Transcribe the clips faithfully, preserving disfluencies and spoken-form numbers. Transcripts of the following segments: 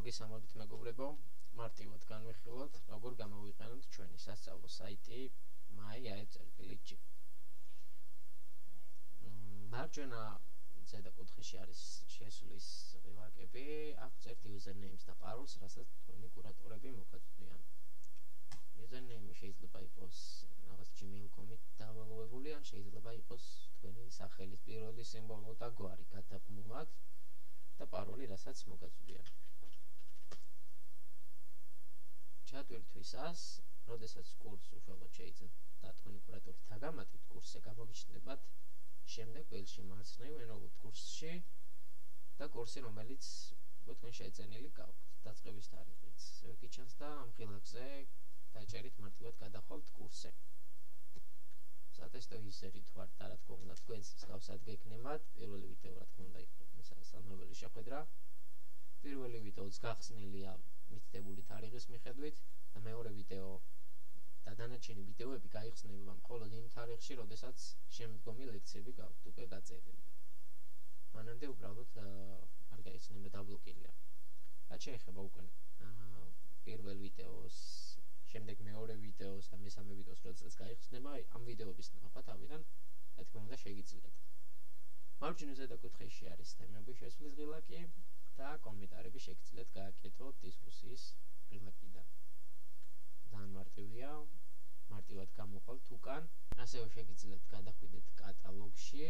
მოგესალმებით მეგობრებო, მარტივად განვიხილოთ, როგორ გამოვიყენოთ ჩვენი სასწავლო საიტი my.ae.gi. მარჯვენა ზედა კუთხეში არის შესulis ღილაკები, აქ წერთ usernames და parolls, რასაც თქვენი კურატორები მოგაწვდიან. Username შეიძლება იყოს რაღაც gmail dot com-ით დავალოვებული, ან შეიძლება იყოს თქვენი სახელის პირველი სიმბოლო და გვარი გადაბმულად და paroli, რასაც მოგაწვდიან. ჩატვირთვისას, როდესაც კურსს უშუალოდ შეიძლება თქვენი კურატორი თაგამატებთ კურსზე გამოგიჩნდებათ შემდეგ ველში მარცხნივ ენროლოთ კურსში და კურსი, რომელიც თქვენ შეეძენილი გაქვთ, დაწყების თარიღით. ვეკიჩანს და ამ ღილაკზე დაჭერით მარტივად გადახვალთ კურსზე. სატესტო ისერით ვართ და რა თქმა უნდა თქვენს მსგავსად გექნებათ. პირველი ვიდეო რა თქმა უნდა იყო სასწავლებელი შეხვედრა. პირველი ვიდეოც გახსნილია მითითებული თარიღის მიხედვით და მეორე ვიდეო და დანარჩენი ვიდეოები გაიხსნება მხოლოდ იმ თარიღში, როდესაც შემდგომი ლექციები გაქვთ უკვე გაწერილი. მანამდე უბრალოდ არ გაიხსნება, დაბლოკილია. რაც შეეხება უკვე პირველ ვიდეოს, შემდეგ მეორე ვიდეოს და მესამე ვიდეოს, როდესაც გაიხსნება, ამ ვიდეოების ნახვა თავიდან, რა თქმა უნდა, შეგიძლიათ. მარჯვენა ზედა კუთხეში არის თემების შესulis ღილაკი და კომენტარები შეგიძლიათ გააკეთოთ დისკუსიის ღილაკიდან. ძალიან მარტივია, მარტივად გამოყვალთ უკან. ასევე შეგიძლიათ გადახვიდეთ კატალოგში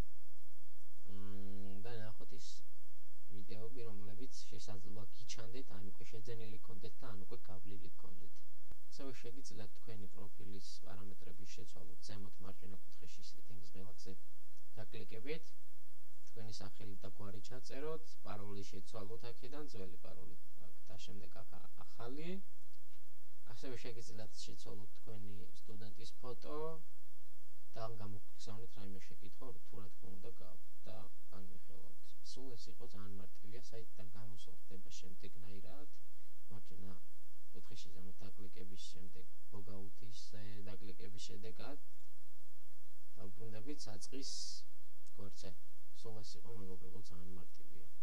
და ნახოთ ის ვიდეოები, რომლებიც შესაძლოა გიჩანდეთ, ან უკვე შეძენილი გქონდეთ და ან უკვე გავლილი გქონდეთ. ასევე შეგიძლიათ თქვენი პროფილის პარამეტრების შეცვალოთ ზემოთ მარჯვენა კუთხეში settings ღილაკზე დაკლიკებით. თქვენი სახელი და გვარი ჩაწეროთ, paroli შეცვალოთ აქედან, ძველი paroli და შემდეგ აქ ახალი. ასევე შეგიძლიათ შეცვალოთ თქვენი სტუდენტის ფოტო და ამ გამოგგზავნით რაიმე შეკითხვა, თუ რა თქმა უნდა გაქვთ და განვიხილოთ. სულ ეს იყო ძალიან მარტივია, საიტიდან გამოსვლა ხდება შემდეგნაირად. მარჯვენა კუთხეში ზემოთ დაკლიკების შემდეგ log-out-ის დაკლიკების შედეგად დავბრუნდებით საწყის გვერდზე. სულ ეს იყო მეგობრებო, ძალიან მარტივია.